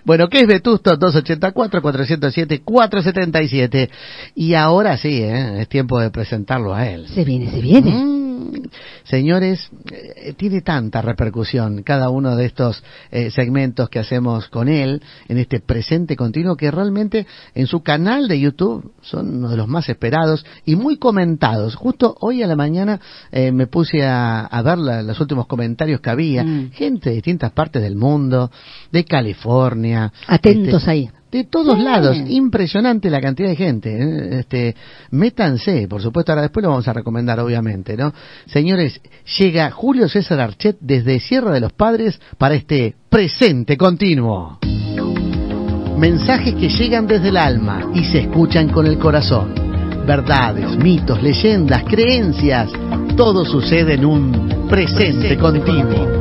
Bueno, ¿qué es Vetusto? 284-407-477. Y ahora sí, es tiempo de presentarlo a él. Se viene, se viene. Señores, tiene tanta repercusión cada uno de estos segmentos que hacemos con él en este presente continuo, que realmente en su canal de YouTube son uno de los más esperados y muy comentados. Justo hoy a la mañana me puse a ver los últimos comentarios que había, gente de distintas partes del mundo, de California. Atentos ahí. De todos lados, impresionante la cantidad de gente, métanse, por supuesto, ahora después lo vamos a recomendar, obviamente, ¿no? Señores, llega Julio César Archet desde Sierra de los Padres para este presente continuo. Mensajes que llegan desde el alma y se escuchan con el corazón. Verdades, mitos, leyendas, creencias, todo sucede en un presente continuo.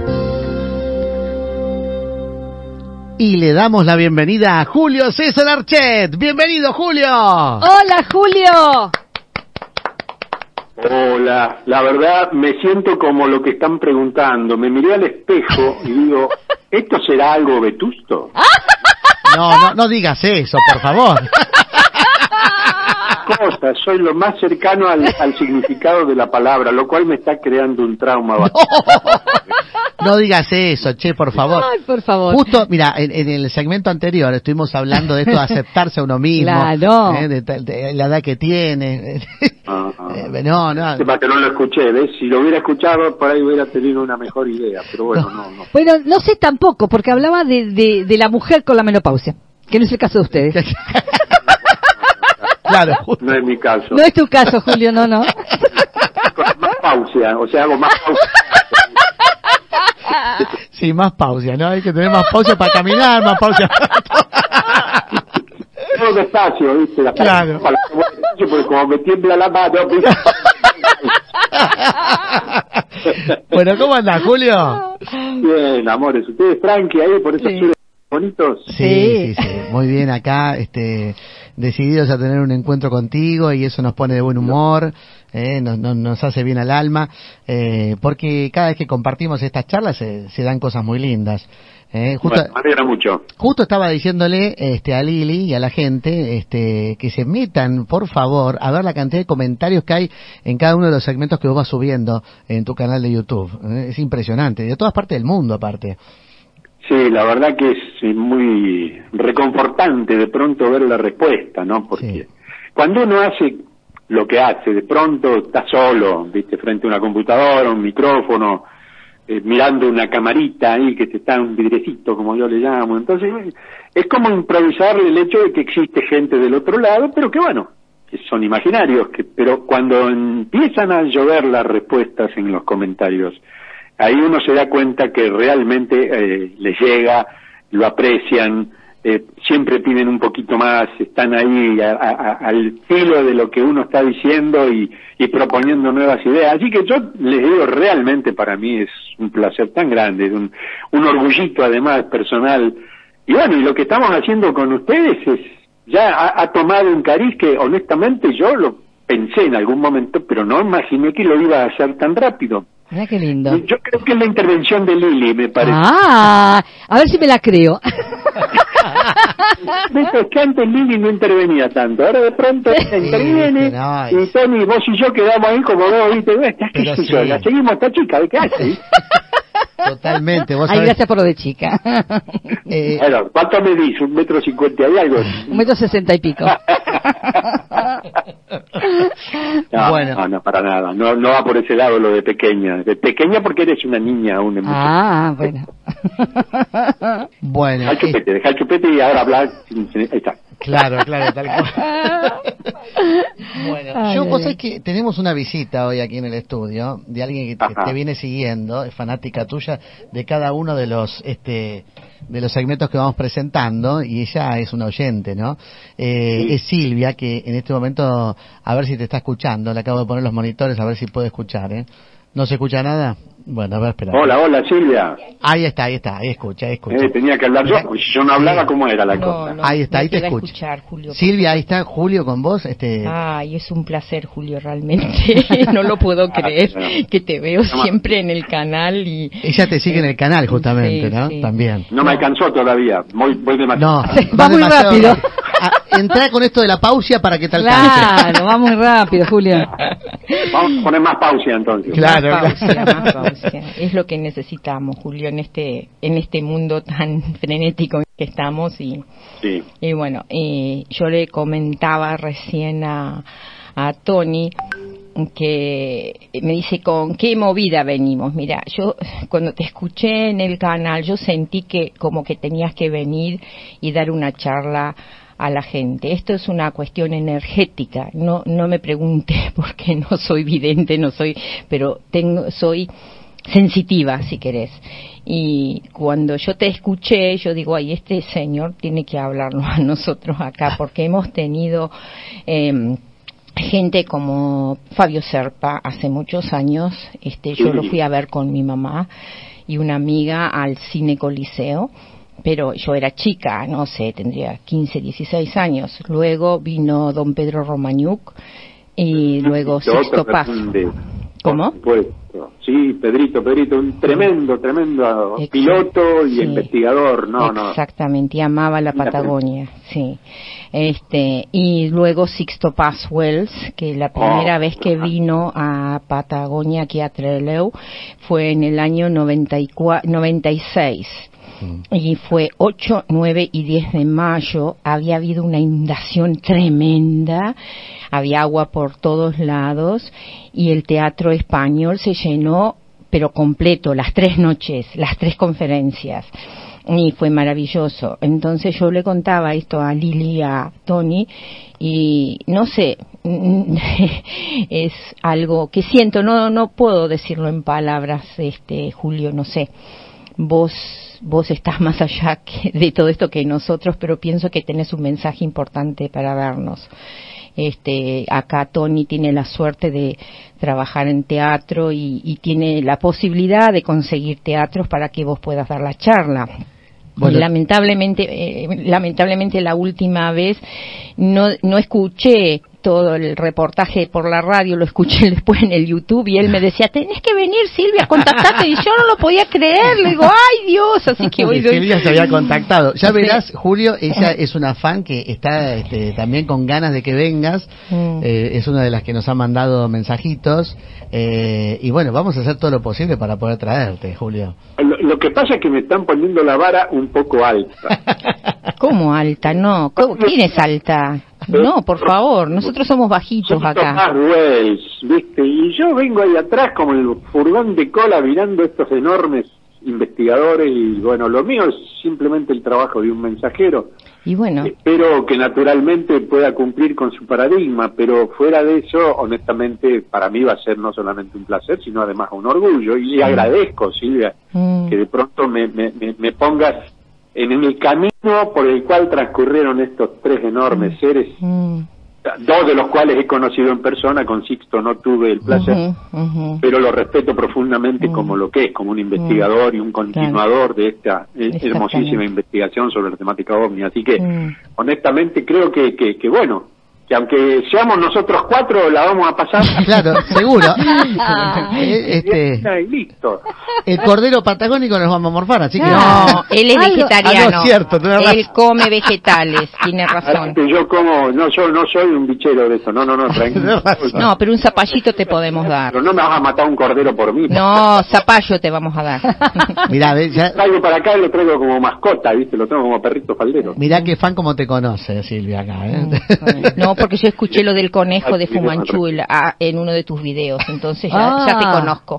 Y le damos la bienvenida a Julio César Archet. ¡Bienvenido, Julio! ¡Hola, Julio! Hola, la verdad me siento como lo que están preguntando. Me miré al espejo y digo, ¿esto será algo vetusto? No digas eso, por favor. Cosa, soy lo más cercano al significado de la palabra, lo cual me está creando un trauma bastante. No digas eso, che, por favor. Ay, por favor. Justo, mira, en el segmento anterior estuvimos hablando de esto de aceptarse a uno mismo. Claro. De la edad que tiene. No. Tema que no lo escuché, ¿ves? Si lo hubiera escuchado, por ahí hubiera tenido una mejor idea, pero bueno, no. Bueno, no sé tampoco, porque hablaba de la mujer con la menopausia, que no es el caso de ustedes. Claro. No es mi caso. No es tu caso, Julio, no. Más pausa, o sea, hago más pausa. Sí, más pausa, ¿no? Hay que tener más pausa para caminar, más pausa. Todo despacio, ¿viste? Claro. Porque como me tiembla la mano. Bueno, ¿cómo andás, Julio? Bien, amores. ¿Ustedes tranqui ahí por esos chulos bonitos? Sí. Muy bien acá, decididos a tener un encuentro contigo y eso nos pone de buen humor, nos hace bien al alma, porque cada vez que compartimos estas charlas se dan cosas muy lindas. Bueno, me alegra mucho. Justo estaba diciéndole a Lili y a la gente que se metan, por favor, a ver la cantidad de comentarios que hay en cada uno de los segmentos que vos vas subiendo en tu canal de YouTube. Es impresionante, de todas partes del mundo aparte. Sí, la verdad que es muy reconfortante de pronto ver la respuesta, ¿no? Porque cuando uno hace lo que hace, de pronto está solo, viste, frente a una computadora, un micrófono, mirando una camarita ahí que te está un vidrecito, como yo le llamo. Entonces, es como improvisar el hecho de que existe gente del otro lado, pero que bueno, que son imaginarios, pero cuando empiezan a llover las respuestas en los comentarios, ahí uno se da cuenta que realmente les llega, lo aprecian, siempre piden un poquito más, están ahí al filo de lo que uno está diciendo y proponiendo nuevas ideas. Así que yo les digo, realmente para mí es un placer tan grande, un orgullito además personal. Y bueno, y lo que estamos haciendo con ustedes ya ha tomado un cariz que honestamente yo lo pensé en algún momento, pero no imaginé que lo iba a hacer tan rápido. Mira qué lindo. Yo creo que es la intervención de Lili, me parece. A ver si me la creo. Es que antes Lili no intervenía tanto, ahora de pronto interviene, y Tony, vos y yo quedamos ahí como vos, ¿viste? La seguimos a esta chica, ¿de qué hace? Totalmente. ¿Vos Ay, sabés? gracias por lo de chica. Bueno, ¿cuánto medís? ¿1,50 m y algo? 1,60 m y pico. No, para nada. No va por ese lado lo de pequeña. De pequeña porque eres una niña aún. Bueno. Bueno. Deja el chupete y ahora hablar. Ahí está. Claro, tal cual. Bueno, vos sabés que tenemos una visita hoy aquí en el estudio de alguien que te viene siguiendo, es fanática tuya de cada uno de los segmentos que vamos presentando, y ella es una oyente, ¿no? Es Silvia, que en este momento, a ver si te está escuchando, le acabo de poner los monitores a ver si puede escuchar, ¿No se escucha nada? Bueno, a ver, espera. Hola, Silvia. Ahí está, ahí escucha. Tenía que hablar yo, porque si yo no hablaba, ¿cómo era la cosa? No, ahí está, ahí te escucho. Escuchar, Julio, Silvia, ahí está Julio con vos. Ay, es un placer, Julio, realmente. No lo puedo creer, que te veo siempre en el canal y... Ella te sigue en el canal, justamente, sí, ¿no? sí. También. No me alcanzó todavía, voy demasiado. No, va muy rápido. Entrá con esto de la pausa para que te alcance. Claro, va muy rápido, Julio. Vamos a poner más pausa entonces. Claro, Más pausa. Es lo que necesitamos, Julio, en este mundo tan frenético que estamos y bueno, yo le comentaba recién a Tony que me dice con qué movida venimos. Mira, yo cuando te escuché en el canal yo sentí que como que tenías que venir y dar una charla a la gente. Esto es una cuestión energética. No me pregunte porque no soy vidente, pero soy sensitiva, si querés. Y cuando yo te escuché, yo digo, ay, este señor tiene que hablarnos a nosotros acá, porque hemos tenido gente como Fabio Serpa hace muchos años. Yo lo fui a ver con mi mamá y una amiga al Cine Coliseo, pero yo era chica, no sé, tendría 15, 16 años. Luego vino don Pedro Romagnuk y luego Sixto Paz. ¿Cómo? Sí, Pedrito, un tremendo piloto y investigador, Exactamente, y amaba la Patagonia, sí. Y luego Sixto Paz Wells, que la primera vez que vino a Patagonia, aquí a Trelew, fue en el año 96. Y fue 8, 9 y 10 de mayo, había habido una inundación tremenda, había agua por todos lados y el Teatro Español se llenó, pero completo, las 3 noches, las 3 conferencias. Y fue maravilloso. Entonces yo le contaba esto a Lili, a Tony, y no sé, es algo que siento, no puedo decirlo en palabras, Julio, no sé. Vos estás más allá de todo esto que nosotros, pero pienso que tenés un mensaje importante para darnos. Acá Tony tiene la suerte de trabajar en teatro y tiene la posibilidad de conseguir teatros para que vos puedas dar la charla. Bueno. Lamentablemente la última vez no escuché todo el reportaje por la radio, lo escuché después en el YouTube y él me decía, tenés que venir, Silvia, contactate, y yo no lo podía creer, le digo, ay Dios, así que hoy Silvia se había contactado. Ya verás, Julio, ella es una fan que está también con ganas de que vengas, es una de las que nos ha mandado mensajitos, y bueno, vamos a hacer todo lo posible para poder traerte, Julio. Lo que pasa es que me están poniendo la vara un poco alta. ¿Cómo alta? No, ¿quién es alta? No, por favor, nosotros somos bajitos acá. Más Wells, ¿viste? Y yo vengo ahí atrás como el furgón de cola mirando estos enormes investigadores y bueno, lo mío es simplemente el trabajo de un mensajero. Y bueno, espero que naturalmente pueda cumplir con su paradigma, pero fuera de eso, honestamente, para mí va a ser no solamente un placer, sino además un orgullo. Y le agradezco, Silvia, que de pronto me pongas en el camino por el cual transcurrieron estos 3 enormes seres, 2 de los cuales he conocido en persona. Con Sixto no tuve el placer, pero lo respeto profundamente como lo que es, como un investigador y un continuador de esta hermosísima investigación sobre la temática ovni. Así que, honestamente, creo que bueno, que aunque seamos nosotros 4, la vamos a pasar. Claro, seguro. Y listo. El cordero patagónico nos vamos a morfar, así que... No, él es vegetariano. No, es cierto, él come vegetales, tiene razón. Yo como, yo no soy un bichero de eso, no, tranquilo. No, pero un zapallito te podemos dar. Pero no me vas a matar un cordero por mí. No, zapallo te vamos a dar. Mirá, ya... traigo para acá y lo traigo como mascota, ¿viste? Lo tengo como perrito faldero. Mirá qué fan como te conoce, Silvia, acá, No, porque yo escuché lo del conejo de Fumanchu en uno de tus videos, entonces ya te conozco.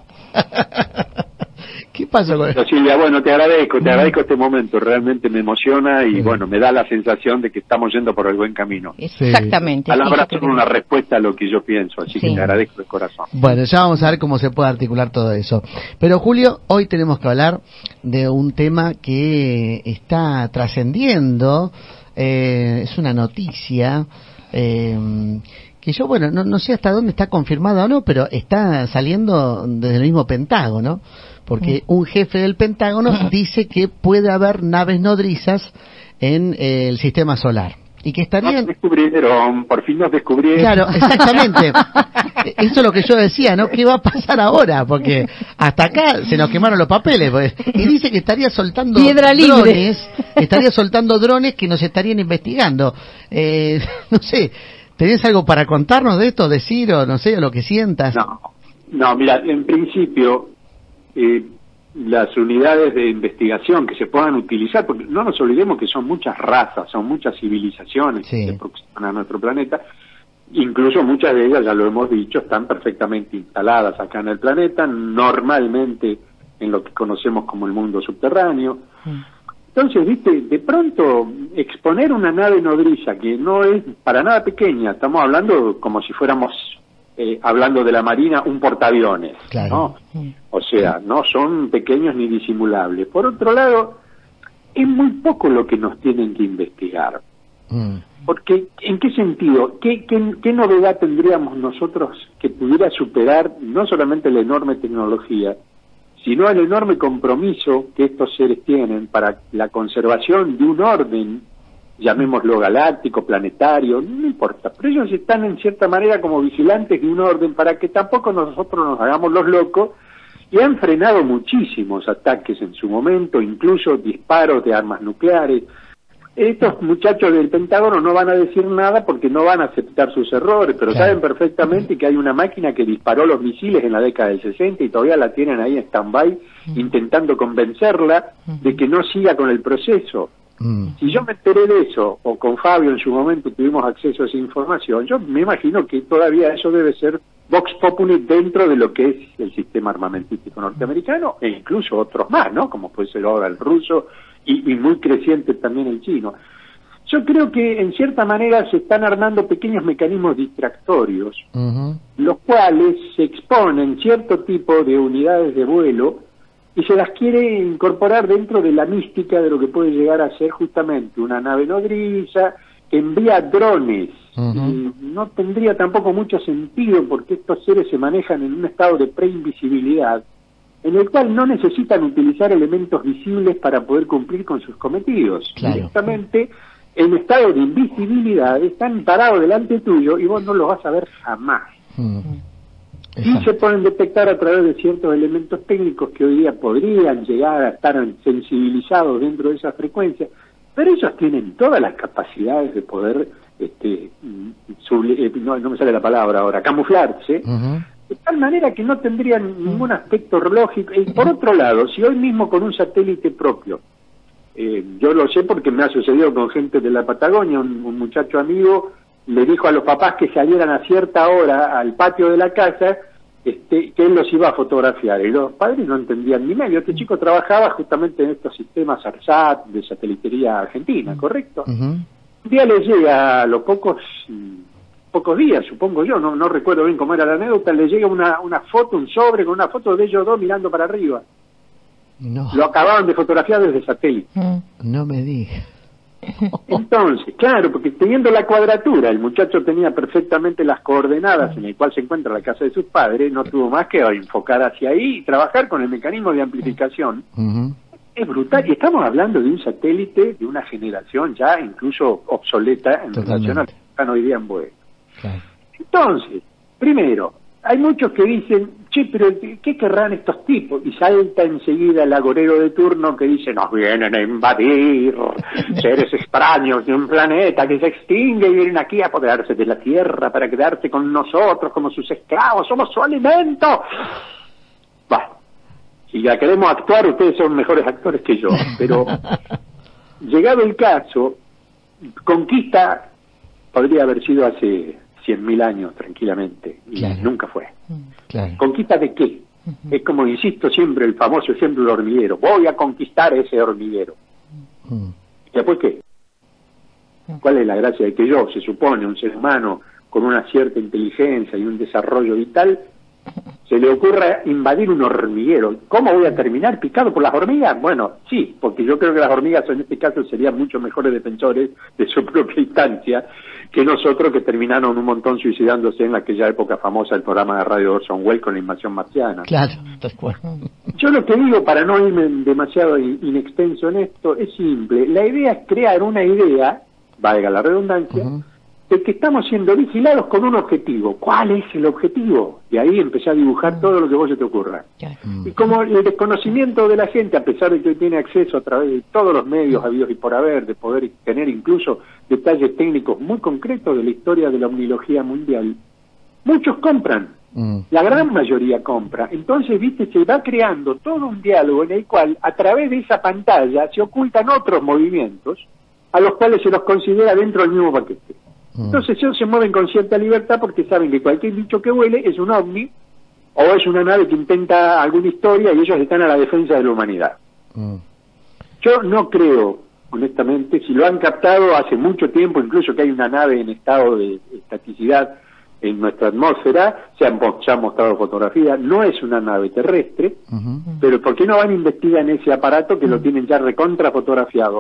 ¿Qué pasó con eso? Silvia, bueno, te agradezco este momento, realmente me emociona y bueno, me da la sensación de que estamos yendo por el buen camino. Exactamente. Palabras son una respuesta a lo que yo pienso, así que te agradezco de corazón. Bueno, ya vamos a ver cómo se puede articular todo eso. Pero Julio, hoy tenemos que hablar de un tema que está trascendiendo, es una noticia que que yo, bueno, no sé hasta dónde está confirmada o no, pero está saliendo desde el mismo Pentágono, porque un jefe del Pentágono dice que puede haber naves nodrizas en el sistema solar. Y que estarían... Por fin nos descubrieron. Claro, exactamente. Eso es lo que yo decía, ¿no? ¿Qué va a pasar ahora? Porque hasta acá se nos quemaron los papeles. Pues. Y dice que estaría soltando drones que nos estarían investigando. No sé, ¿tenés algo para contarnos de esto, decir o no sé, o lo que sientas? No, mira, en principio... las unidades de investigación que se puedan utilizar, porque no nos olvidemos que son muchas razas, son muchas civilizaciones que se aproximan a nuestro planeta, incluso muchas de ellas, ya lo hemos dicho, están perfectamente instaladas acá en el planeta, normalmente en lo que conocemos como el mundo subterráneo. Entonces, viste, de pronto exponer una nave nodriza que no es para nada pequeña, estamos hablando como si fuéramos... hablando de la Marina, un portaaviones, claro. ¿no? O sea, no son pequeños ni disimulables. Por otro lado, es muy poco lo que nos tienen que investigar. Porque, ¿en qué sentido? ¿Qué novedad tendríamos nosotros que pudiera superar no solamente la enorme tecnología, sino el enorme compromiso que estos seres tienen para la conservación de un orden, llamémoslo galáctico, planetario, no importa, pero ellos están en cierta manera como vigilantes de un orden para que tampoco nosotros nos hagamos los locos, y han frenado muchísimos ataques en su momento, incluso disparos de armas nucleares. Estos muchachos del Pentágono no van a decir nada porque no van a aceptar sus errores, pero saben perfectamente que hay una máquina que disparó los misiles en la década del 60 y todavía la tienen ahí en stand-by, intentando convencerla de que no siga con el proceso. Si yo me enteré de eso, o con Fabio en su momento tuvimos acceso a esa información, yo me imagino que todavía eso debe ser vox populi dentro de lo que es el sistema armamentístico norteamericano, e incluso otros más, ¿no? Como puede ser ahora el ruso, y muy creciente también el chino. Yo creo que en cierta manera se están armando pequeños mecanismos distractorios, los cuales se exponen cierto tipo de unidades de vuelo y se las quiere incorporar dentro de la mística de lo que puede llegar a ser justamente una nave nodriza que envía drones. Y no tendría tampoco mucho sentido porque estos seres se manejan en un estado de preinvisibilidad, en el cual no necesitan utilizar elementos visibles para poder cumplir con sus cometidos. Directamente, en estado de invisibilidad, están parados delante tuyo y vos no los vas a ver jamás. Y se pueden detectar a través de ciertos elementos técnicos que hoy día podrían llegar a estar sensibilizados dentro de esa frecuencia, pero ellos tienen todas las capacidades de poder, no me sale la palabra ahora, camuflarse, de tal manera que no tendrían ningún aspecto lógico. Y por otro lado, si hoy mismo con un satélite propio, yo lo sé porque me ha sucedido con gente de la Patagonia, un muchacho amigo le dijo a los papás que salieran a cierta hora al patio de la casa, que él los iba a fotografiar, y los padres no entendían ni medio. Este chico trabajaba justamente en estos sistemas ARSAT de satelitería argentina, ¿correcto? Un día le llega, a los pocos días, supongo yo, no recuerdo bien cómo era la anécdota, le llega una foto, un sobre con una foto de ellos dos mirando para arriba. Lo acababan de fotografiar desde satélite. No me digas. Entonces, claro, porque teniendo la cuadratura, el muchacho tenía perfectamente las coordenadas en el cual se encuentra la casa de sus padres, no tuvo más que enfocar hacia ahí y trabajar con el mecanismo de amplificación. Es brutal, y estamos hablando de un satélite de una generación ya incluso obsoleta en relación a lo que están hoy día en vuelo. Entonces, primero, hay muchos que dicen, che, pero ¿qué querrán estos tipos? Y salta enseguida el agorero de turno que dice, nos vienen a invadir seres extraños de un planeta que se extingue y vienen aquí a apoderarse de la Tierra para quedarse con nosotros como sus esclavos, somos su alimento. Bueno, si ya queremos actuar, ustedes son mejores actores que yo, pero llegado el caso, conquista podría haber sido hace 100.000 años tranquilamente, y nunca fue. ¿Conquista de qué? Es como insisto siempre, el famoso ejemplo del hormiguero. Voy a conquistar ese hormiguero. ¿Y después qué? ¿Cuál es la gracia de que yo, se supone, un ser humano con una cierta inteligencia y un desarrollo vital, se le ocurra invadir un hormiguero. ¿Cómo voy a terminar? ¿Picado por las hormigas? Bueno, sí, porque yo creo que las hormigas en este caso serían mucho mejores defensores de su propia instancia que nosotros, que terminaron un montón suicidándose en aquella época famosa, el programa de radio Orson Welles con la invasión marciana. Claro, tal cual. Yo lo que digo, para no irme demasiado inextenso en esto, es simple. La idea es crear una idea, valga la redundancia, de que estamos siendo vigilados con un objetivo. ¿Cuál es el objetivo? Y ahí empecé a dibujar todo lo que vos se te ocurra. Y como el desconocimiento de la gente, a pesar de que hoy tiene acceso a través de todos los medios habidos y por haber, de poder tener incluso detalles técnicos muy concretos de la historia de la omnilogía mundial, muchos compran. La gran mayoría compra. Entonces, viste, se va creando todo un diálogo en el cual, a través de esa pantalla, se ocultan otros movimientos a los cuales se los considera dentro del mismo paquete. Entonces ellos se mueven con cierta libertad porque saben que cualquier bicho que vuele es un ovni o es una nave que intenta alguna historia y ellos están a la defensa de la humanidad. Yo no creo, honestamente, si lo han captado hace mucho tiempo, incluso que hay una nave en estado de estaticidad en nuestra atmósfera, se han mostrado fotografías, no es una nave terrestre, pero ¿por qué no van a investigar en ese aparato que lo tienen ya recontra fotografiado?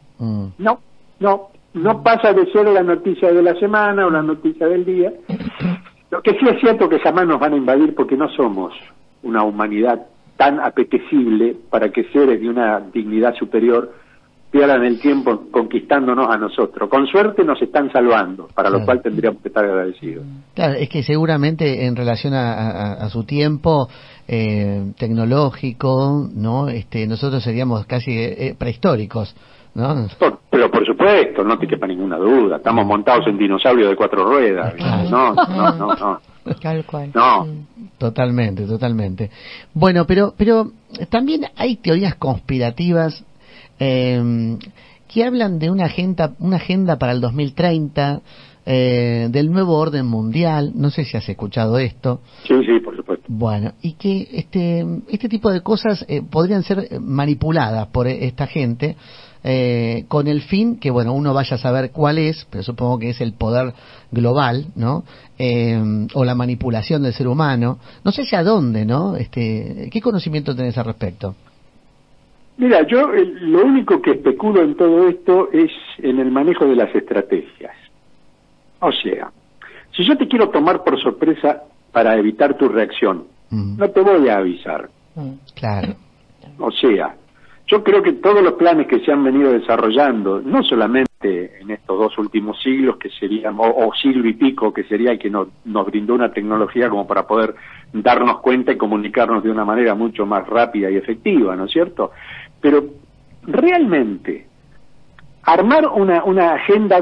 No pasa de ser la noticia de la semana o la noticia del día. Lo que sí es cierto que jamás nos van a invadir porque no somos una humanidad tan apetecible para que seres de una dignidad superior pierdan el tiempo conquistándonos a nosotros. Con suerte nos están salvando, para lo cual tendríamos que estar agradecidos. Claro, es que seguramente en relación a su tiempo tecnológico, ¿no? Nosotros seríamos casi prehistóricos, ¿no? Pero por supuesto, no te quepa ninguna duda, estamos montados en dinosaurios de 4 ruedas. No. Tal cual. No. Totalmente. Bueno, pero también hay teorías conspirativas que hablan de una agenda para el 2030, del nuevo orden mundial. No sé si has escuchado esto. Sí, por supuesto. Bueno, y que este tipo de cosas podrían ser manipuladas por esta gente con el fin que, bueno, uno vaya a saber cuál es, pero supongo que es el poder global, ¿no? O la manipulación del ser humano. No sé si a dónde, ¿no? ¿Qué conocimiento tenés al respecto? Mira, yo lo único que especulo en todo esto es en el manejo de las estrategias. O sea, si yo te quiero tomar por sorpresa para evitar tu reacción, no te voy a avisar. Claro. O sea, yo creo que todos los planes que se han venido desarrollando, no solamente en estos 2 últimos siglos, que serían, o siglo y pico, que sería el que nos brindó una tecnología como para poder darnos cuenta y comunicarnos de una manera mucho más rápida y efectiva, ¿no es cierto? Pero realmente, armar una agenda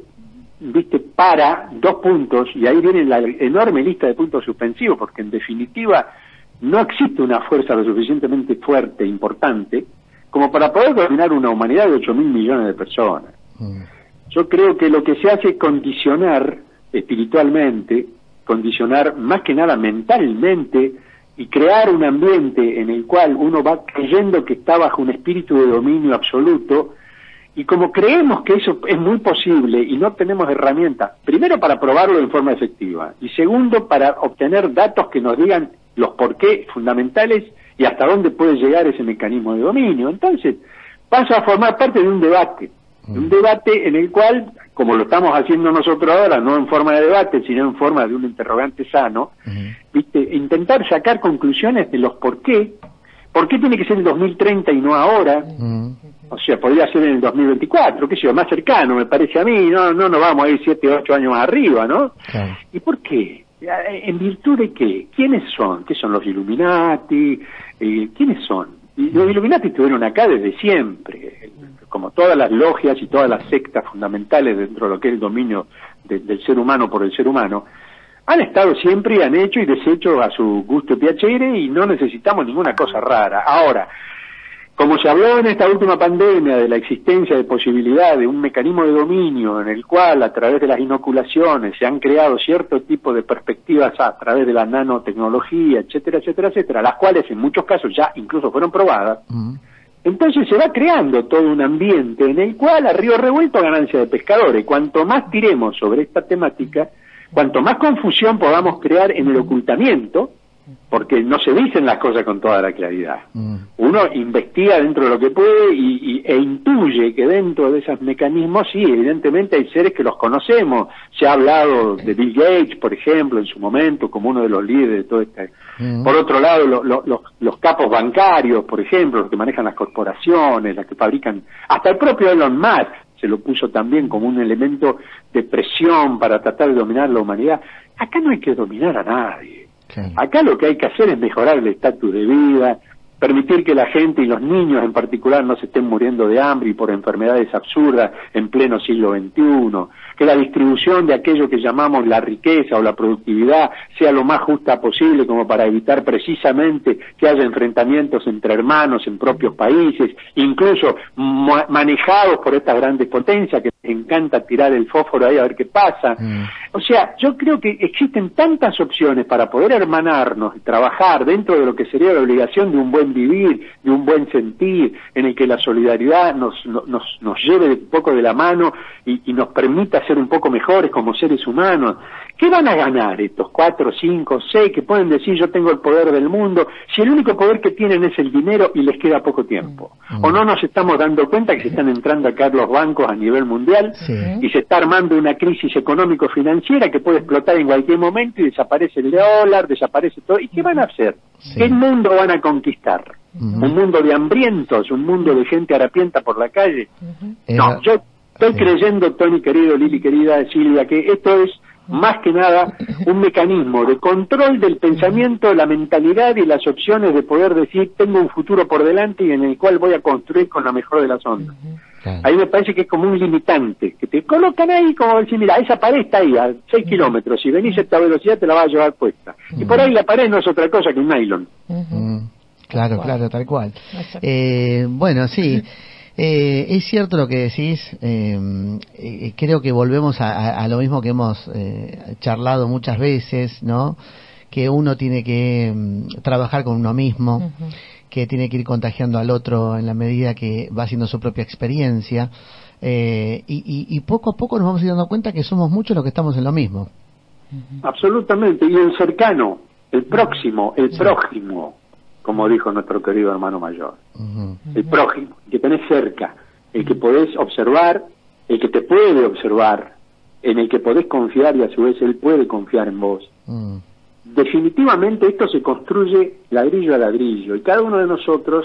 para 2 puntos, y ahí viene la enorme lista de puntos suspensivos, porque en definitiva no existe una fuerza lo suficientemente fuerte e importante como para poder dominar una humanidad de 8.000 millones de personas. Yo creo que lo que se hace es condicionar espiritualmente, condicionar más que nada mentalmente, y crear un ambiente en el cual uno va creyendo que está bajo un espíritu de dominio absoluto, y como creemos que eso es muy posible y no tenemos herramientas, primero para probarlo en forma efectiva, y segundo para obtener datos que nos digan los por qué fundamentales y hasta dónde puede llegar ese mecanismo de dominio, entonces pasa a formar parte de un debate en el cual, como lo estamos haciendo nosotros ahora, no en forma de debate, sino en forma de un interrogante sano, intentar sacar conclusiones de los por qué tiene que ser el 2030 y no ahora. O sea, podría ser en el 2024, qué sé yo, más cercano, me parece a mí, no nos vamos a ir 7 o 8 años más arriba, ¿no? Claro. ¿Y por qué? ¿En virtud de qué? ¿Quiénes son? ¿Qué son los Illuminati? ¿Quiénes son? Y los Illuminati estuvieron acá desde siempre, como todas las logias y todas las sectas fundamentales dentro de lo que es el dominio del ser humano por el ser humano, han estado siempre y han hecho y deshecho a su gusto y piacere, y no necesitamos ninguna cosa rara. Ahora, como se habló en esta última pandemia de la existencia de posibilidad de un mecanismo de dominio en el cual a través de las inoculaciones se han creado cierto tipo de perspectivas a través de la nanotecnología, etcétera, las cuales en muchos casos ya incluso fueron probadas, entonces se va creando todo un ambiente en el cual a río revuelto ganancia de pescadores. Cuanto más tiremos sobre esta temática, cuanto más confusión podamos crear en el ocultamiento, porque no se dicen las cosas con toda la claridad. Uno investiga dentro de lo que puede e intuye que dentro de esos mecanismos, sí, evidentemente hay seres que los conocemos. Se ha hablado de Bill Gates, por ejemplo, en su momento, como uno de los líderes de todo esto. Por otro lado, los capos bancarios, por ejemplo, los que manejan las corporaciones, las que fabrican, hasta el propio Elon Musk se lo puso también como un elemento de presión para tratar de dominar la humanidad. Acá no hay que dominar a nadie. Acá lo que hay que hacer es mejorar el estatus de vida, permitir que la gente y los niños en particular no se estén muriendo de hambre y por enfermedades absurdas en pleno siglo XXI, que la distribución de aquello que llamamos la riqueza o la productividad sea lo más justa posible como para evitar precisamente que haya enfrentamientos entre hermanos en propios países, incluso manejados por estas grandes potencias que les encanta tirar el fósforo ahí a ver qué pasa. O sea, yo creo que existen tantas opciones para poder hermanarnos y trabajar dentro de lo que sería la obligación de un buen vivir, de un buen sentir, en el que la solidaridad nos lleve un poco de la mano y nos permita ser un poco mejores como seres humanos. ¿Qué van a ganar estos 4, 5, 6 que pueden decir yo tengo el poder del mundo, si el único poder que tienen es el dinero y les queda poco tiempo? ¿O no nos estamos dando cuenta que se están entrando a caer los bancos a nivel mundial y se está armando una crisis económico-financiera que puede explotar en cualquier momento y desaparece el dólar, desaparece todo? ¿Y qué van a hacer? ¿Qué mundo van a conquistar? ¿Un mundo de hambrientos? ¿Un mundo de gente harapienta por la calle? No, yo estoy creyendo, Tony querido, Lili querida, Silvia, que esto es más que nada un mecanismo de control del pensamiento, la mentalidad y las opciones de poder decir tengo un futuro por delante y en el cual voy a construir con la mejor de las ondas. Ahí me parece que es como un limitante, que te colocan ahí como decir, mira, esa pared está ahí a 6 kilómetros, si venís a esta velocidad te la vas a llevar puesta. Y por ahí la pared no es otra cosa que un nylon. Claro, tal cual. Bueno, sí. Es cierto lo que decís, creo que volvemos a lo mismo que hemos charlado muchas veces, ¿no? Que uno tiene que trabajar con uno mismo, que tiene que ir contagiando al otro en la medida que va haciendo su propia experiencia, y poco a poco nos vamos a ir dando cuenta que somos muchos los que estamos en lo mismo. Absolutamente, y el cercano, el próximo, el prójimo, como dijo nuestro querido hermano mayor. El prójimo, el que tenés cerca, el que podés observar, el que te puede observar, en el que podés confiar y a su vez él puede confiar en vos. Definitivamente esto se construye ladrillo a ladrillo y cada uno de nosotros,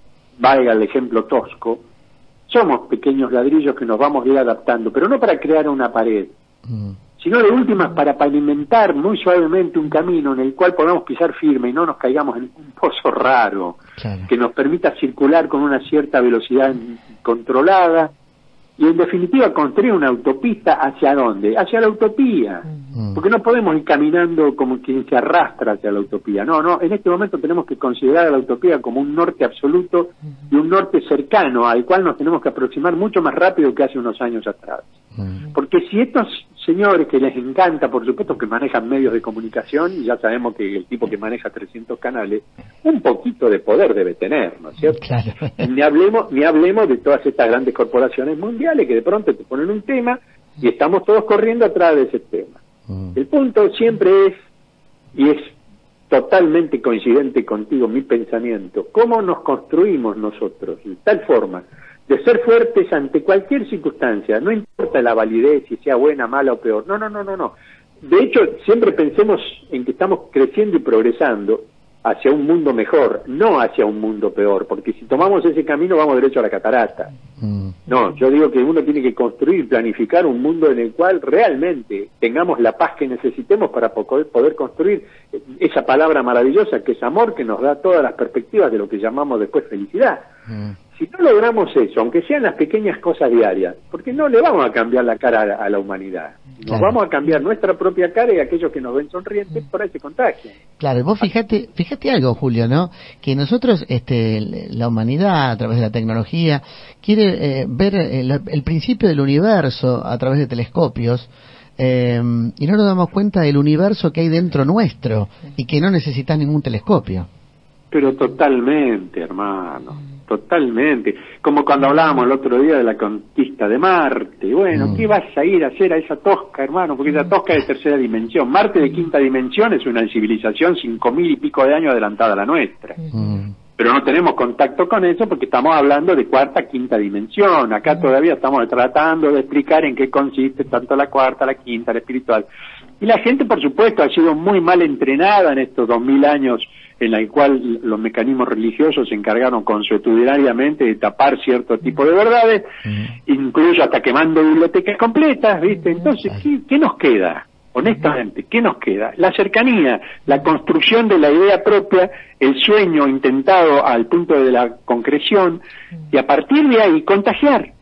valga el ejemplo tosco, somos pequeños ladrillos que nos vamos a ir adaptando, pero no para crear una pared, sino de últimas para pavimentar muy suavemente un camino en el cual podamos pisar firme y no nos caigamos en un pozo raro, que nos permita circular con una cierta velocidad controlada y en definitiva construir una autopista. ¿Hacia dónde? Hacia la utopía, porque no podemos ir caminando como quien se arrastra hacia la utopía. No, en este momento tenemos que considerar a la utopía como un norte absoluto y un norte cercano al cual nos tenemos que aproximar mucho más rápido que hace unos años atrás. Porque si estos señores que les encanta, por supuesto que manejan medios de comunicación, y ya sabemos que el tipo que maneja 300 canales, un poquito de poder debe tener, ¿no es cierto? Claro. Ni hablemos de todas estas grandes corporaciones mundiales que de pronto te ponen un tema y estamos todos corriendo atrás de ese tema. El punto siempre es, y es totalmente coincidente contigo mi pensamiento, cómo nos construimos nosotros, de tal forma de ser fuertes ante cualquier circunstancia, no importa la validez, si sea buena, mala o peor, no. De hecho, siempre pensemos en que estamos creciendo y progresando hacia un mundo mejor, no hacia un mundo peor, porque si tomamos ese camino vamos derecho a la catarata. No, yo digo que uno tiene que construir, planificar un mundo en el cual realmente tengamos la paz que necesitemos para poder construir esa palabra maravillosa que es amor, que nos da todas las perspectivas de lo que llamamos después felicidad. Si no logramos eso, aunque sean las pequeñas cosas diarias, porque no le vamos a cambiar la cara a la humanidad, nos vamos a cambiar nuestra propia cara y aquellos que nos ven sonrientes por ahí se contagian. Claro, vos fíjate algo, Julio, ¿no? Que nosotros, la humanidad a través de la tecnología quiere ver el principio del universo a través de telescopios. Y no nos damos cuenta del universo que hay dentro nuestro y que no necesitas ningún telescopio. Pero totalmente, hermano, totalmente. Como cuando hablábamos el otro día de la conquista órbita de Marte. Bueno, ¿qué vas a ir a hacer a esa tosca, hermano? Porque esa tosca es de tercera dimensión. Marte de quinta dimensión es una civilización 5.000 y pico de años adelantada a la nuestra. Pero no tenemos contacto con eso porque estamos hablando de cuarta, quinta dimensión. Acá todavía estamos tratando de explicar en qué consiste tanto la cuarta, la quinta, la espiritual. Y la gente, por supuesto, ha sido muy mal entrenada en estos 2000 años en la cual los mecanismos religiosos se encargaron consuetudinariamente de tapar cierto tipo de verdades, incluso hasta quemando bibliotecas completas, ¿viste? Entonces, ¿qué nos queda? Honestamente, ¿qué nos queda? La cercanía, la construcción de la idea propia, el sueño intentado al punto de la concreción, y a partir de ahí contagiar.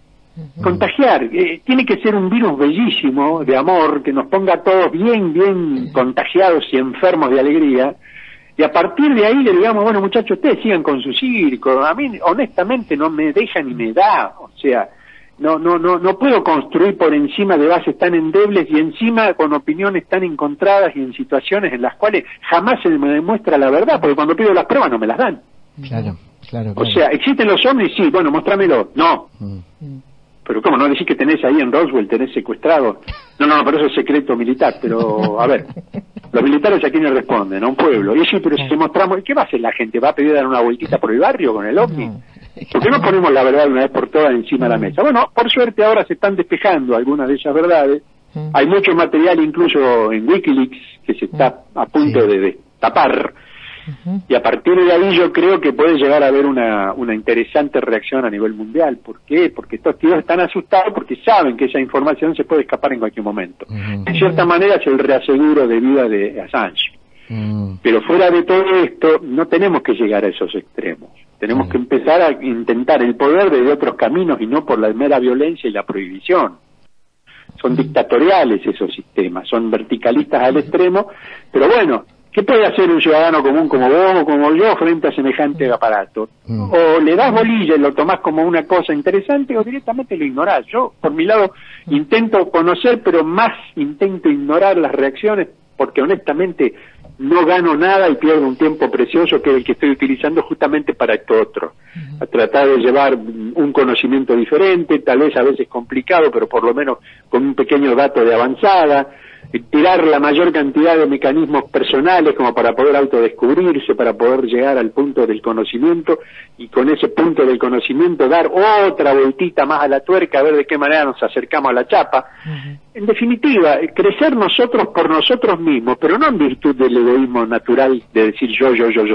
Tiene que ser un virus bellísimo de amor que nos ponga a todos bien contagiados y enfermos de alegría, y a partir de ahí le digamos, bueno, muchachos, ustedes sigan con su circo. A mí honestamente no me deja ni me da, o sea, no puedo construir por encima de bases tan endebles y encima con opiniones tan encontradas y en situaciones en las cuales jamás se me demuestra la verdad, porque cuando pido las pruebas no me las dan. Claro. O sea, ¿existen los ovnis? Sí, bueno, mostrámelo. No. Pero ¿cómo? ¿No decís que tenés ahí en Roswell, tenés secuestrado? No, pero eso es secreto militar. Pero, a ver, los militares a quiénes responden, a un pueblo. Y sí, pero si mostramos, ¿qué va a hacer la gente? ¿Va a pedir dar una vueltita por el barrio con el ovni? ¿Por qué no ponemos la verdad una vez por todas encima de la mesa? Bueno, por suerte ahora se están despejando algunas de esas verdades. Hay mucho material incluso en Wikileaks que se está a punto de destapar. Y a partir de ahí yo creo que puede llegar a haber una interesante reacción a nivel mundial. ¿Por qué? Porque estos tíos están asustados porque saben que esa información se puede escapar en cualquier momento. En cierta manera es el reaseguro de vida de Assange. Pero fuera de todo esto no tenemos que llegar a esos extremos. Tenemos que empezar a intentar el poder desde otros caminos y no por la mera violencia y la prohibición. Son dictatoriales esos sistemas, son verticalistas al extremo, pero bueno, ¿qué puede hacer un ciudadano común como vos o como yo frente a semejante aparato? O le das bolilla y lo tomás como una cosa interesante o directamente lo ignorás. Yo, por mi lado, intento conocer, pero más intento ignorar las reacciones porque honestamente no gano nada y pierdo un tiempo precioso que es el que estoy utilizando justamente para esto otro. A tratar de llevar un conocimiento diferente, tal vez a veces complicado, pero por lo menos con un pequeño dato de avanzada, tirar la mayor cantidad de mecanismos personales como para poder autodescubrirse, para poder llegar al punto del conocimiento y con ese punto del conocimiento dar otra vueltita más a la tuerca a ver de qué manera nos acercamos a la chapa. En definitiva, crecer nosotros por nosotros mismos, pero no en virtud del egoísmo natural de decir yo.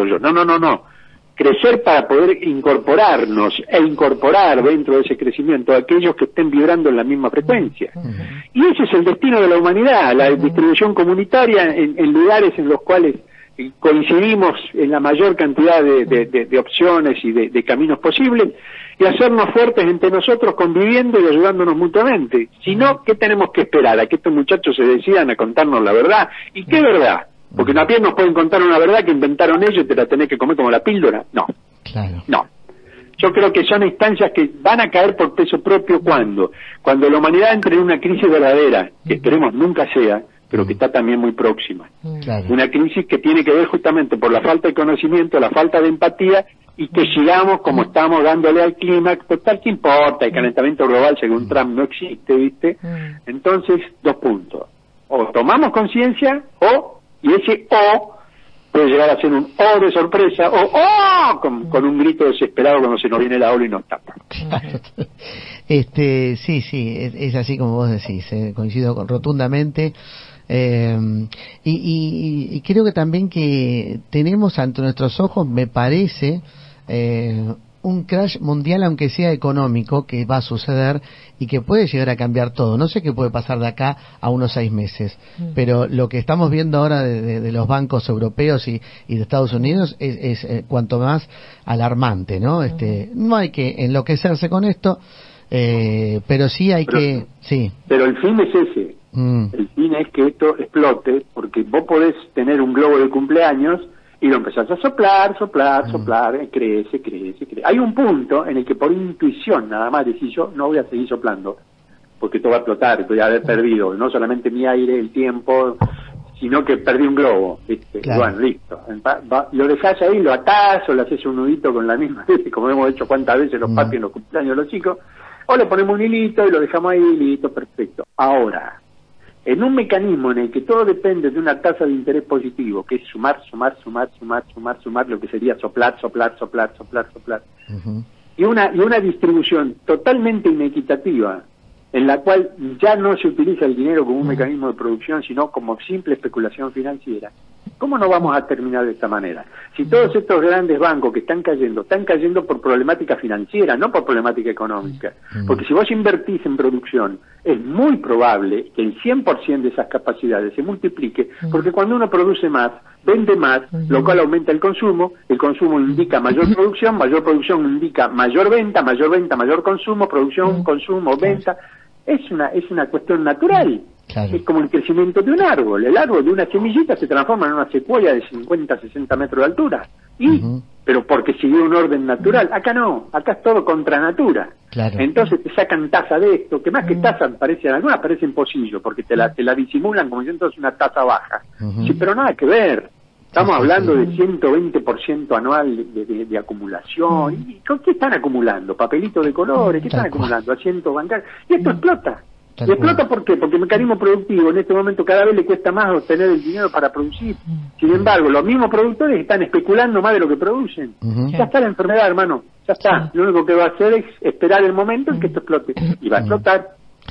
No. Crecer para poder incorporarnos e incorporar dentro de ese crecimiento a aquellos que estén vibrando en la misma frecuencia. Y ese es el destino de la humanidad, la distribución comunitaria en lugares en los cuales coincidimos en la mayor cantidad de opciones y de caminos posibles, y hacernos fuertes entre nosotros conviviendo y ayudándonos mutuamente. Si no, ¿qué tenemos que esperar? ¿A que estos muchachos se decidan a contarnos la verdad? ¿Y qué verdad? Porque también nos pueden contar una verdad que inventaron ellos y te la tenés que comer como la píldora. No. No. Yo creo que son instancias que van a caer por peso propio cuando la humanidad entre en una crisis verdadera, que esperemos nunca sea, pero que está también muy próxima. Una crisis que tiene que ver justamente por la falta de conocimiento, la falta de empatía, y que sigamos como estamos dándole al clima, total, ¿qué importa? El calentamiento global según Trump no existe, ¿viste? Entonces, 2 puntos. O tomamos conciencia, y ese O puede llegar a ser un O de sorpresa, o con un grito desesperado cuando se nos viene la ola y nos tapa. Sí, es así como vos decís, coincido rotundamente. Y creo que también que tenemos ante nuestros ojos, me parece, un crash mundial, aunque sea económico, que va a suceder y que puede llegar a cambiar todo. No sé qué puede pasar de acá a unos 6 meses, pero lo que estamos viendo ahora de los bancos europeos y de Estados Unidos es cuanto más alarmante, ¿no? No hay que enloquecerse con esto, pero sí hay que... Sí. Pero el fin es ese. El fin es que esto explote, porque vos podés tener un globo de cumpleaños y lo empezás a soplar, crece. Hay un punto en el que por intuición nada más decís yo no voy a seguir soplando, porque esto va a explotar, voy a haber perdido no solamente mi aire, el tiempo, sino que perdí un globo, ¿viste? Bueno, listo. Lo dejás ahí, lo atás o le haces un nudito con la misma, como hemos hecho cuántas veces los papis en los cumpleaños de los chicos, O le ponemos un hilito y lo dejamos ahí, listo, perfecto. Ahora, en un mecanismo en el que todo depende de una tasa de interés positivo, que es sumar, lo que sería soplar, y una distribución totalmente inequitativa, en la cual ya no se utiliza el dinero como un mecanismo de producción, sino como simple especulación financiera. ¿Cómo no vamos a terminar de esta manera? Si todos estos grandes bancos que están cayendo por problemática financiera, no por problemática económica. Porque si vos invertís en producción, es muy probable que el 100% de esas capacidades se multiplique, porque cuando uno produce más, vende más, lo cual aumenta el consumo indica mayor producción indica mayor venta, mayor consumo, producción, consumo, venta. Es una cuestión natural. Claro. Es como el crecimiento de un árbol. El árbol de una semillita se transforma en una secuoya de 50, 60 metros de altura. Pero porque siguió un orden natural. Acá no, acá es todo contra natura. Claro. Entonces te sacan taza de esto, que más que taza algunas parecen pocillo, porque te la disimulan como diciendo es una taza baja. Sí, pero nada que ver. Estamos hablando de 120% anual de acumulación. ¿Y qué están acumulando? ¿Papelitos de colores? ¿Qué están acumulando? Asientos bancarios. Y esto explota. ¿Y explota por qué? Porque el mecanismo productivo en este momento cada vez le cuesta más obtener el dinero para producir. Sin embargo, los mismos productores están especulando más de lo que producen. Ya está la enfermedad, hermano. Ya está. Lo único que va a hacer es esperar el momento en que esto explote. Y va a explotar.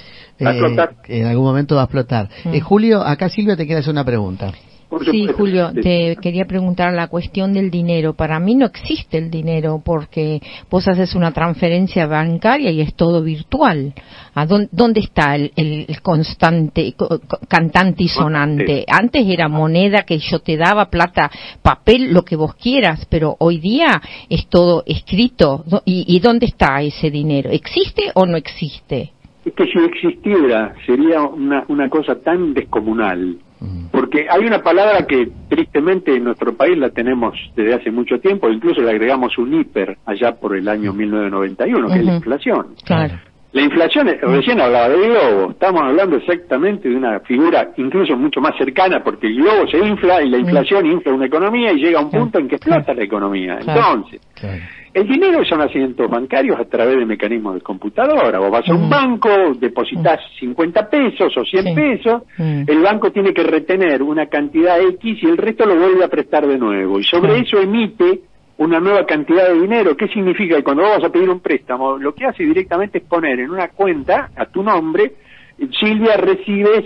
En algún momento va a explotar. Julio, acá Silvia te quiere hacer una pregunta. Sí, Julio, te quería preguntar la cuestión del dinero. Para mí no existe el dinero porque vos haces una transferencia bancaria y es todo virtual. ¿Dónde está el constante, cantante y sonante? Antes era moneda que yo te daba, plata, papel, lo que vos quieras, pero hoy día es todo escrito. ¿Y dónde está ese dinero? ¿Existe o no existe? Es que si existiera sería una cosa tan descomunal. Porque hay una palabra que tristemente en nuestro país la tenemos desde hace mucho tiempo, incluso le agregamos un hiper allá por el año 1991, que es la inflación. Claro. La inflación, recién hablaba del globo, estamos hablando exactamente de una figura incluso mucho más cercana, porque el globo se infla y la inflación infla una economía y llega a un punto en que explota la economía. Entonces, el dinero son asientos bancarios a través de mecanismos de computadora. Vos vas a un banco, depositas 50 pesos o 100 pesos, el banco tiene que retener una cantidad X y el resto lo vuelve a prestar de nuevo. Y sobre eso emite una nueva cantidad de dinero. ¿Qué significa? Que cuando vos vas a pedir un préstamo, lo que hace directamente es poner en una cuenta a tu nombre, Silvia recibe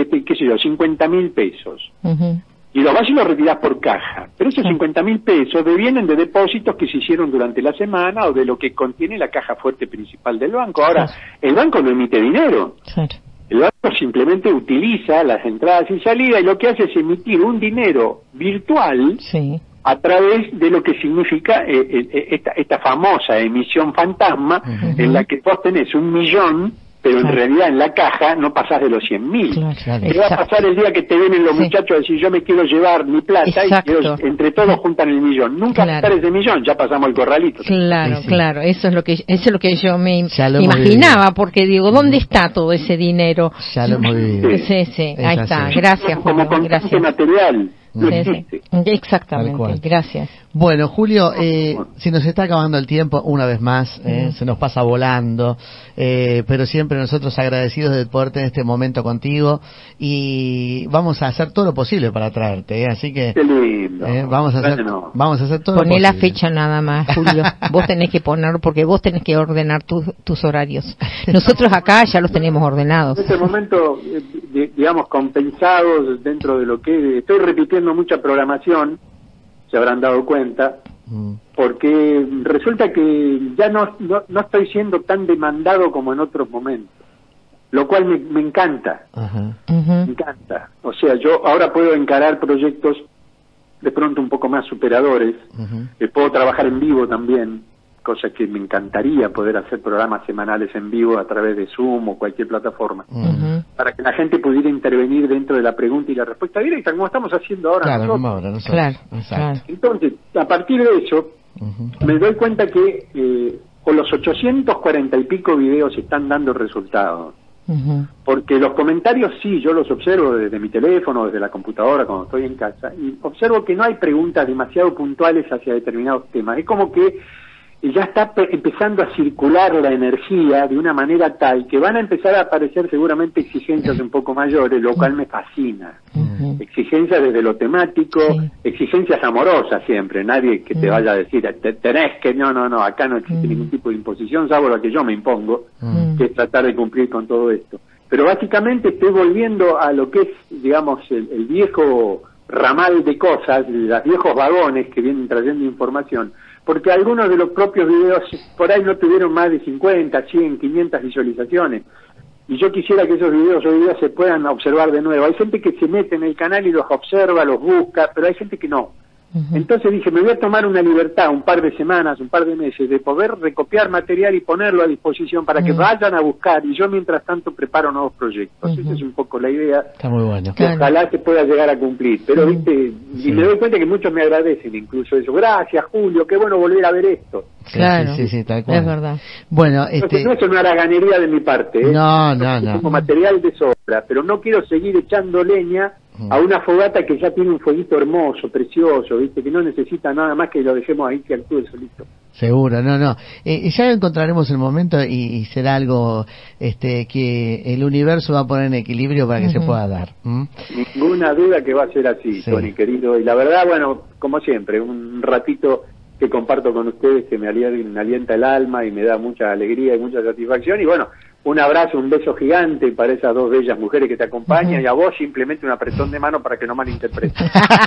50.000 pesos. Y lo vas y lo retirás por caja. Pero esos 50.000 pesos devienen de depósitos que se hicieron durante la semana o de lo que contiene la caja fuerte principal del banco. Ahora, el banco no emite dinero. El banco simplemente utiliza las entradas y salidas y lo que hace es emitir un dinero virtual a través de lo que significa esta famosa emisión fantasma en la que vos tenés 1 millón, pero en realidad en la caja no pasás de los 100.000. ¿Qué va a pasar el día que te vienen los muchachos a decir yo me quiero llevar mi plata y ellos, entre todos juntan el millón? Nunca pasar ese millón, ya pasamos el corralito. Claro, eso es lo que yo me imaginaba, porque digo, ¿dónde está todo ese dinero? Ya lo hemos vivido. Ahí está, gracias Julio, como gracias. Material. Exactamente, gracias. Bueno, Julio, si nos está acabando el tiempo, una vez más, se nos pasa volando, pero siempre nosotros agradecidos de poder tener este momento contigo y vamos a hacer todo lo posible para traerte, así que qué lindo. Vamos a hacer todo lo posible. Poné la fecha nada más, Julio, vos tenés que poner, porque vos tenés que ordenar tus horarios. Nosotros acá ya los tenemos ordenados. En este momento, digamos, compensados dentro de lo que estoy repitiendo mucha programación, se habrán dado cuenta, porque resulta que ya no estoy siendo tan demandado como en otros momentos, lo cual me encanta. Me encanta. O sea, yo ahora puedo encarar proyectos de pronto un poco más superadores, puedo trabajar en vivo también, cosa que me encantaría poder hacer programas semanales en vivo a través de Zoom o cualquier plataforma, para que la gente pudiera intervenir dentro de la pregunta y la respuesta directa, como estamos haciendo ahora nosotros. Claro. Entonces, a partir de eso, me doy cuenta que con los 840 y pico videos están dando resultados. Porque los comentarios sí, yo los observo desde mi teléfono, desde la computadora cuando estoy en casa, y observo que no hay preguntas demasiado puntuales hacia determinados temas. Es como que y ya está empezando a circular la energía de una manera tal que van a empezar a aparecer seguramente exigencias un poco mayores, lo cual me fascina. Exigencias desde lo temático, exigencias amorosas siempre, nadie que te vaya a decir, tenés que, no, acá no existe ningún tipo de imposición, salvo la que yo me impongo, que es tratar de cumplir con todo esto. Pero básicamente estoy volviendo a lo que es, digamos, el viejo ramal de cosas, los viejos vagones que vienen trayendo información, porque algunos de los propios videos por ahí no tuvieron más de 50, 100, 500 visualizaciones, y yo quisiera que esos videos hoy día se puedan observar de nuevo. Hay gente que se mete en el canal y los observa, los busca, pero hay gente que no. Entonces dije, me voy a tomar una libertad, un par de semanas, un par de meses, de poder recopiar material y ponerlo a disposición para que vayan a buscar, y yo mientras tanto preparo nuevos proyectos. Esa es un poco la idea. Está muy bueno. Que ojalá se pueda llegar a cumplir. Pero, viste, y me doy cuenta que muchos me agradecen incluso eso. Gracias, Julio, qué bueno volver a ver esto. Claro, sí, tal cual. Es verdad. Bueno, Entonces, no es una haraganería de mi parte, ¿eh? No. Como material de sobra, pero no quiero seguir echando leña a una fogata que ya tiene un fueguito hermoso, precioso, viste, que no necesita nada más que lo dejemos ahí que actúe solito. Seguro, ya encontraremos el momento y será algo que el universo va a poner en equilibrio para que se pueda dar. Ninguna duda que va a ser así, Tony, querido. Y la verdad, bueno, como siempre, un ratito que comparto con ustedes que me alienta el alma y me da mucha alegría y mucha satisfacción. Y bueno, un abrazo, un beso gigante para esas dos bellas mujeres que te acompañan, y a vos simplemente un apretón de mano para que no malinterpretes.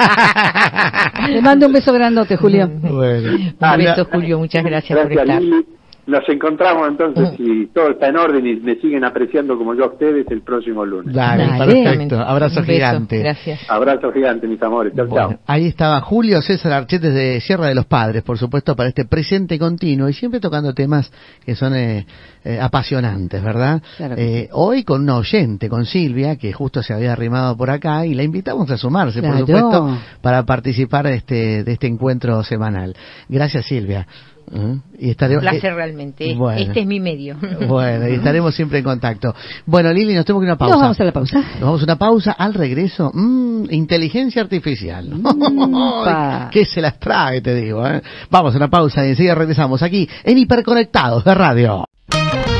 Le mando un beso grandote, Julio. Bueno. Un beso, Julio, muchas gracias por estar. Lili. Nos encontramos entonces, si todo está en orden y me siguen apreciando como yo a ustedes, el próximo lunes. Dale, perfecto. Abrazo gigante. Gracias. Abrazo gigante, mis amores. Chau. Ahí estaba Julio César Archet desde Sierra de los Padres, por supuesto, para este presente continuo y siempre tocando temas que son apasionantes, ¿verdad? Claro que hoy con una oyente, con Silvia, que justo se había arrimado por acá y la invitamos a sumarse, Claro. por supuesto, para participar de este encuentro semanal. Gracias, Silvia. Y estaremos, un placer realmente. Bueno. Este es mi medio. Bueno, y estaremos siempre en contacto. Bueno, Lili, nos tenemos que ir a una pausa. Nos vamos a la pausa. Nos vamos a una pausa. Al regreso, inteligencia artificial. ¿Qué se las trae, te digo? Vamos a una pausa y enseguida regresamos aquí en Hiperconectados de Radio.